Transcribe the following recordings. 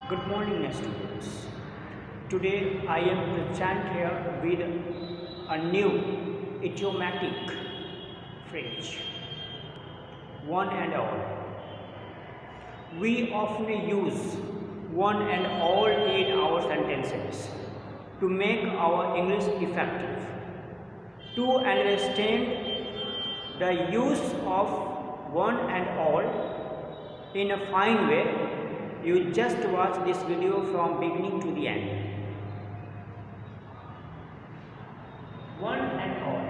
Good morning, students. Today I am present here with a new idiomatic phrase, one and all. We often use one and all in our sentences to make our English effective. To understand the use of one and all in a fine way, you just watch this video from beginning to the end. One and all.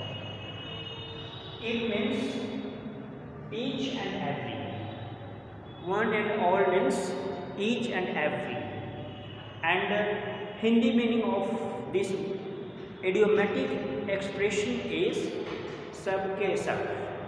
It means each and every. One and all means each and every. And Hindi meaning of this idiomatic expression is sabke sab.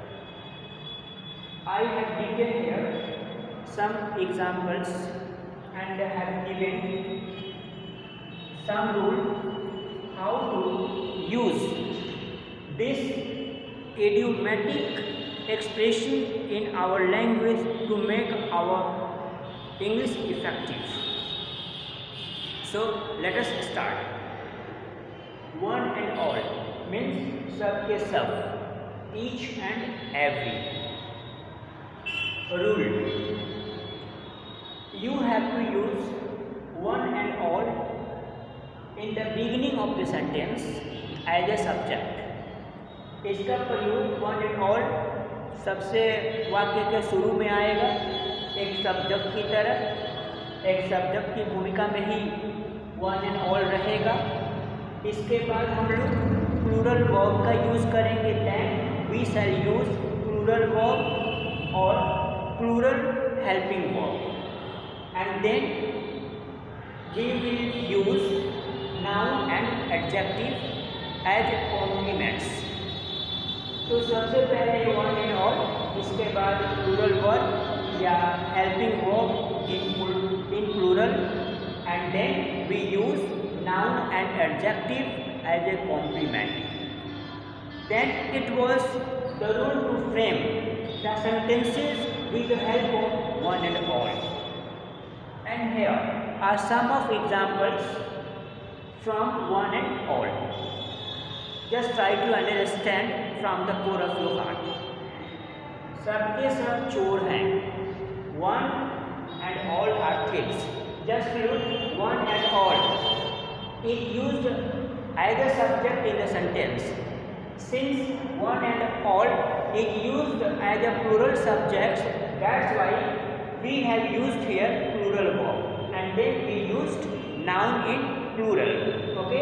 I have given here some examples and have given some rule how to use this idiomatic expression in our language to make our English effective. So let us start. One and all means sabke sab, each and every. Rule. You have to use one and all in the beginning of the sentence as a subject. इसका प्रयोग one and all सबसे वाक्य के शुरू में आएगा, एक subject की तरह, एक सब्जेक्ट की भूमिका में ही one and all रहेगा. इसके बाद हम लोग प्लूरल वर्ब का यूज़ करेंगे. then we shall use plural verb और plural helping verb. And then we will use noun and adjective as complements. तो सबसे पहले one and all, इसके बाद plural verb या helping verb in plural, and then we use noun and adjective as a complement. Then it was the rule to frame the sentences with the help of one and all. And here are some of examples from one and all. Just try to understand from the core of your heart. सबके सब चोर हैं. One and all are thieves. Just look, one and all. It used as a subject in the sentence. Since one and all is used as a plural subject, that's why we have used here plural verb, and then we used noun in plural. Okay.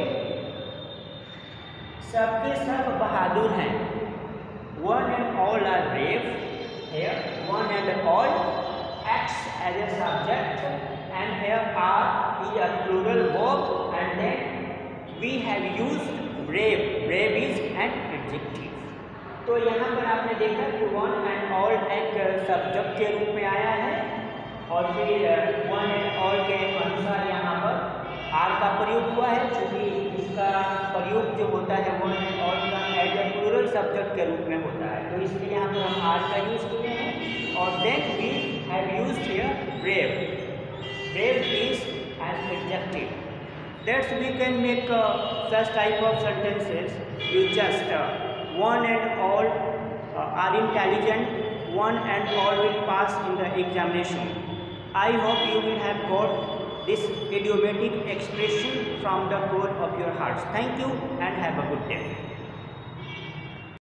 सबके सब बहादुर हैं. One and all are brave. Here one and all acts as a subject, and here are is a plural verb, and then we have used brave. Brave is an adjective. तो यहाँ पर आपने देखा कि one and all एक subject के रूप में आया है, और फिर one and all के अनुसार यहाँ पर आर का प्रयोग हुआ है, क्योंकि इसका प्रयोग जो होता है one and all का एज ए प्लूरल सब्जेक्ट के रूप में होता है, तो इसलिए यहाँ पर हम आर का यूज़ किए हैं. और then we have used here brave. Brave is an adjective. That's we can make such type of sentences. You just one and all are intelligent. One and all will pass in the examination. I hope you will have got this idiomatic expression from the core of your hearts. Thank you and have a good day.